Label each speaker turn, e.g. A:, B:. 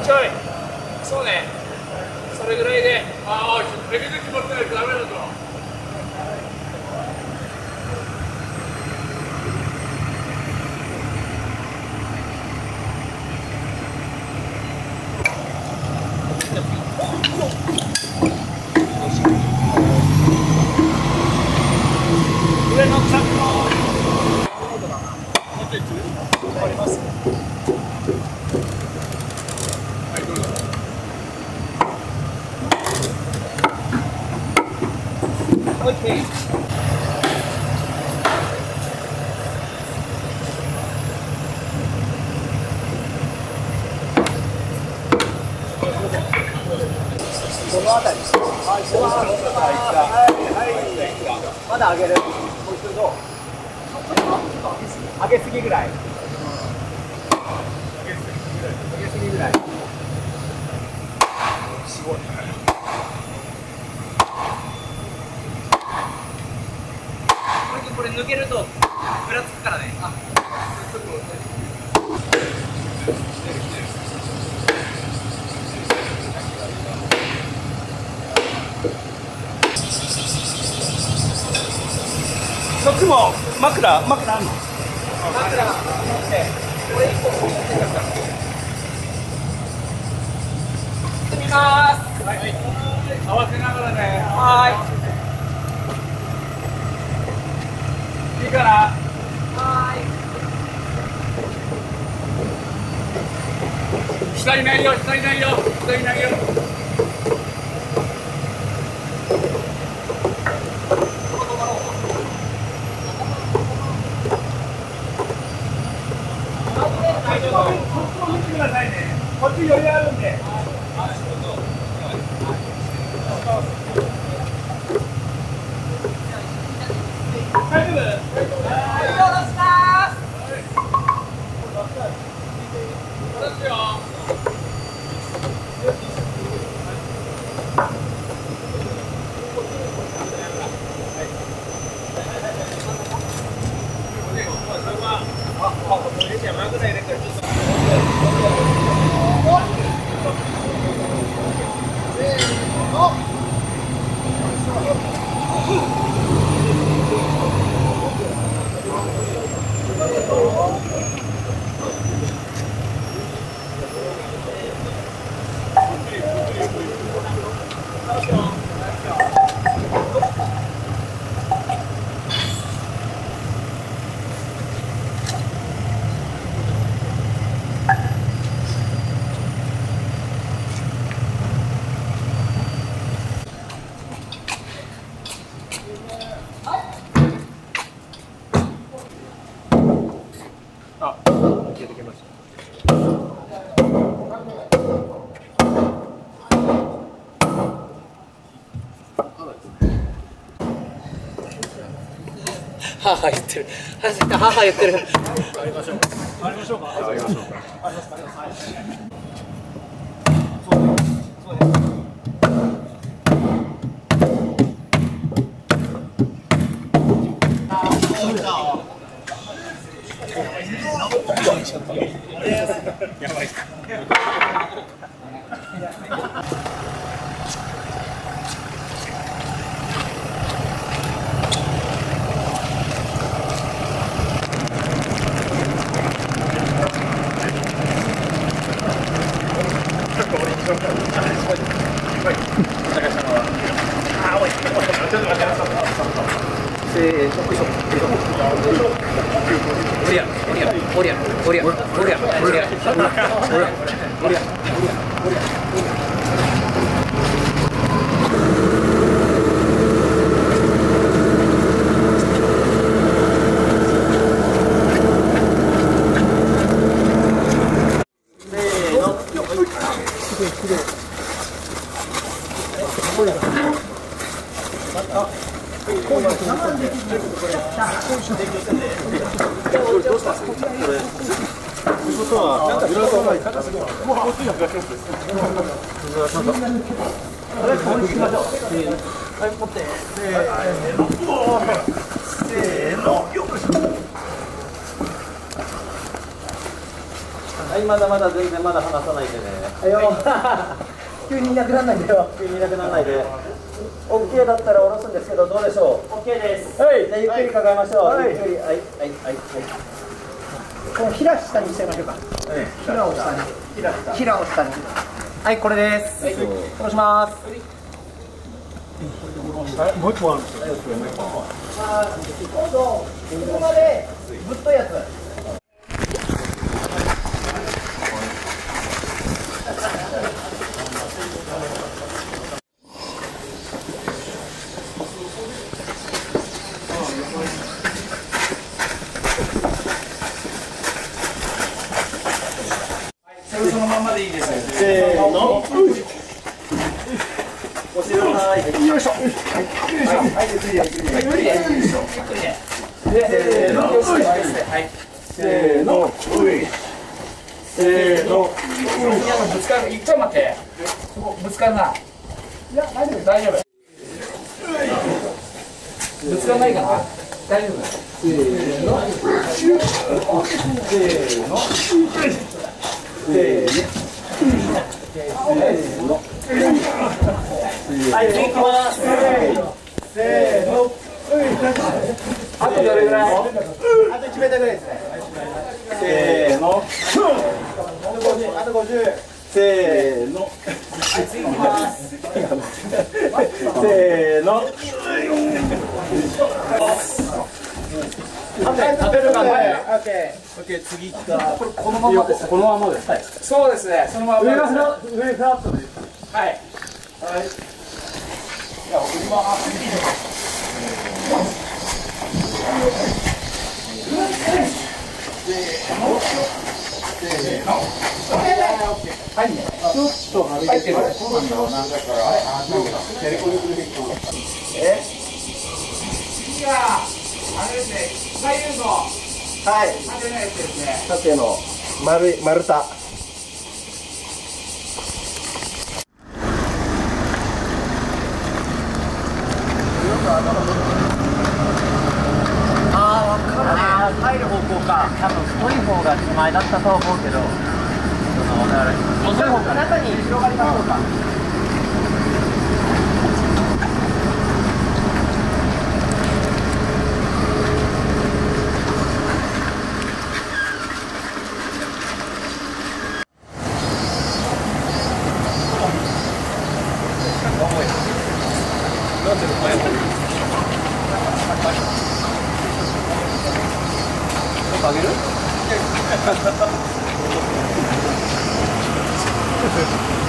A: うちょい。そうね。それぐらいで。ああ、レベル決まってないとダメだぞ。上の草木の。あります。はいどうぞ。オッケー。この辺り。はい、まだ上げる。もう一度どう？上げすぎぐらい。上げすぎぐらい。すごい。これ抜けるとぐらつくからね。あ、ちょっと。そっちも枕あんの？枕これ1個持ってください。進みます。はい。合わせながらね。はい。いいかな。はい。下にないよ、下にないよ、下にないよ。こっち余裕あるんで。大丈夫？あ、消えてきました。はは言ってる。はは言ってる。ありましょう。ありましょうか。ありましょうか。ありますか。あります。はい。そうです。やばい。
B: はい、まだまだ全然まだ離さないでね。はいよ。急にいなくならないでよ。急にいなくならないで。OK だったら下ろすんですけど、どうでしょう。OK です。はい。じゃあゆっくり抱えましょう。はい、ゆっくり。はい、はい、はい、はい。このひら下にしちゃいましょうか。ひらを下に。ひらを下に。はい、これです。はい、下ろします。もう一本あるんですよ。今度ここまでぶっといやつ。
A: そのままでいいです。
B: せーの。お尻をはい。よいしょ。はい。はい。ゆっくりで。ゆっくりで。せーの。はい。せーの。せーの。
A: ぶつかる。ちょっと待って。そこぶつかるな。いや大丈夫大丈夫。ぶつからないかな。大丈夫。せーの。せーの。
B: はい、行きます。せーの。
A: あとどれぐらい？
B: あと1メートルぐらいですね。せーの。あと50。せーの。せーの。食べるかね。オッケー、次来た。
A: このままです。
B: このままです。はい。
A: そうですね。そのまま。上フラットで。はい。はい。じゃあ送ります。せーの。はい。ちょっと入ってる。そうなんだろうな。だから。次はあれですね。左右の。
B: はい。
A: 縦のやつですね。
B: 縦の丸太。入る方向か。多分太い方が手前だったと思うけど。細い方か。中に広がりましょうか。あげる？